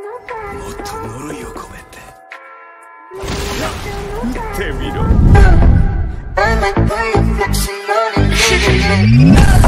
もっと呪いを込めて撃ってみろ。